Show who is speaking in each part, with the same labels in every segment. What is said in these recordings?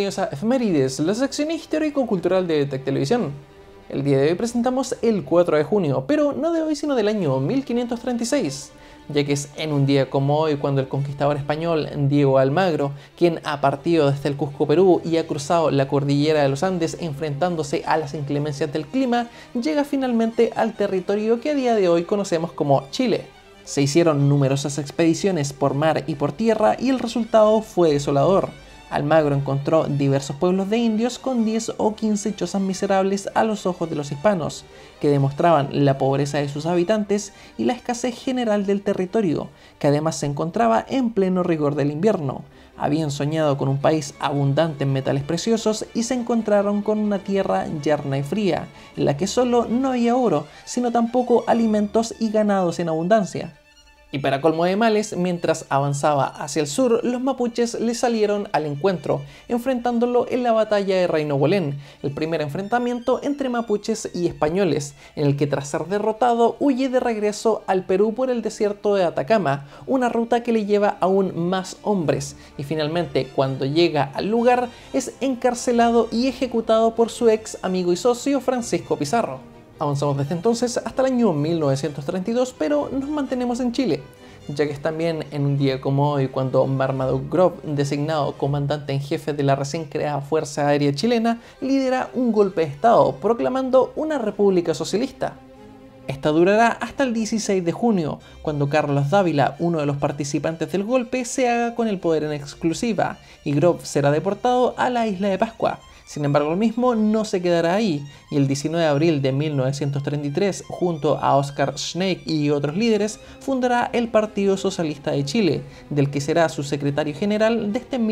Speaker 1: bienvenidos a Efemérides, la sección histórico-cultural de Tech Televisión. El día de hoy presentamos el 4 de junio, pero no de hoy sino del año 1536, ya que es en un día como hoy cuando el conquistador español Diego Almagro, quien ha partido desde el Cusco, Perú, y ha cruzado la cordillera de los Andes enfrentándose a las inclemencias del clima, llega finalmente al territorio que a día de hoy conocemos como Chile. Se hicieron numerosas expediciones por mar y por tierra y el resultado fue desolador. Almagro encontró diversos pueblos de indios con 10 o 15 chozas miserables a los ojos de los hispanos, que demostraban la pobreza de sus habitantes y la escasez general del territorio, que además se encontraba en pleno rigor del invierno. Habían soñado con un país abundante en metales preciosos y se encontraron con una tierra yerna y fría, en la que solo no había oro, sino tampoco alimentos y ganados en abundancia. Y para colmo de males, mientras avanzaba hacia el sur, los mapuches le salieron al encuentro, enfrentándolo en la batalla de Reino Bolén, el primer enfrentamiento entre mapuches y españoles, en el que tras ser derrotado huye de regreso al Perú por el desierto de Atacama, una ruta que le lleva aún más hombres, y finalmente cuando llega al lugar es encarcelado y ejecutado por su ex amigo y socio Francisco Pizarro. Avanzamos desde entonces hasta el año 1932, pero nos mantenemos en Chile, ya que es también en un día como hoy cuando Marmaduke Grove, designado comandante en jefe de la recién creada Fuerza Aérea Chilena, lidera un golpe de estado proclamando una república socialista. Esta durará hasta el 16 de junio, cuando Carlos Dávila, uno de los participantes del golpe, se haga con el poder en exclusiva, y Grove será deportado a la isla de Pascua. Sin embargo, el mismo no se quedará ahí, y el 19 de abril de 1933, junto a Oscar Schneck y otros líderes, fundará el Partido Socialista de Chile, del que será su secretario general desde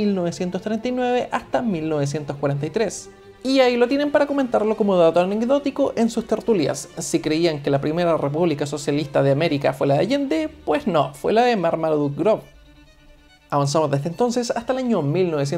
Speaker 1: 1939 hasta 1943. Y ahí lo tienen para comentarlo como dato anecdótico en sus tertulias. Si creían que la primera república socialista de América fue la de Allende, pues no, fue la de Marmaduke Grove. Avanzamos desde entonces hasta el año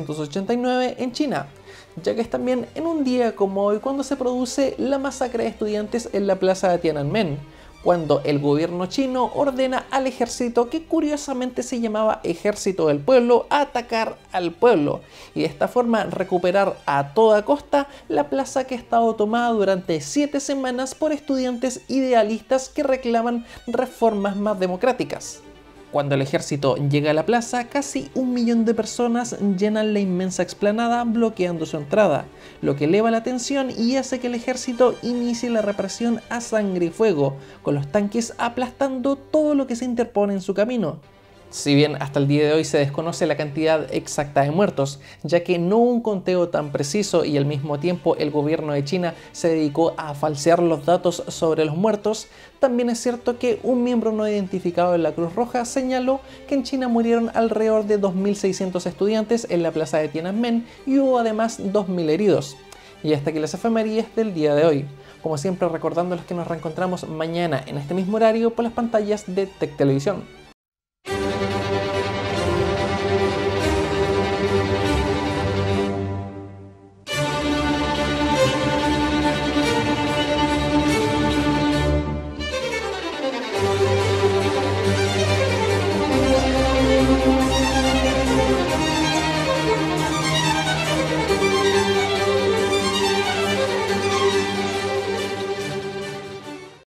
Speaker 1: 1989 en China, ya que es también en un día como hoy cuando se produce la masacre de estudiantes en la plaza de Tiananmen, cuando el gobierno chino ordena al ejército, que curiosamente se llamaba Ejército del Pueblo, a atacar al pueblo y de esta forma recuperar a toda costa la plaza que ha estado tomada durante 7 semanas por estudiantes idealistas que reclaman reformas más democráticas. Cuando el ejército llega a la plaza, casi 1 millón de personas llenan la inmensa explanada bloqueando su entrada, lo que eleva la tensión y hace que el ejército inicie la represión a sangre y fuego, con los tanques aplastando todo lo que se interpone en su camino. Si bien hasta el día de hoy se desconoce la cantidad exacta de muertos, ya que no hubo un conteo tan preciso y al mismo tiempo el gobierno de China se dedicó a falsear los datos sobre los muertos, también es cierto que un miembro no identificado de la Cruz Roja señaló que en China murieron alrededor de 2.600 estudiantes en la plaza de Tiananmen y hubo además 2.000 heridos. Y hasta aquí las efemérides del día de hoy. Como siempre recordándoles que nos reencontramos mañana en este mismo horario por las pantallas de Tech Televisión.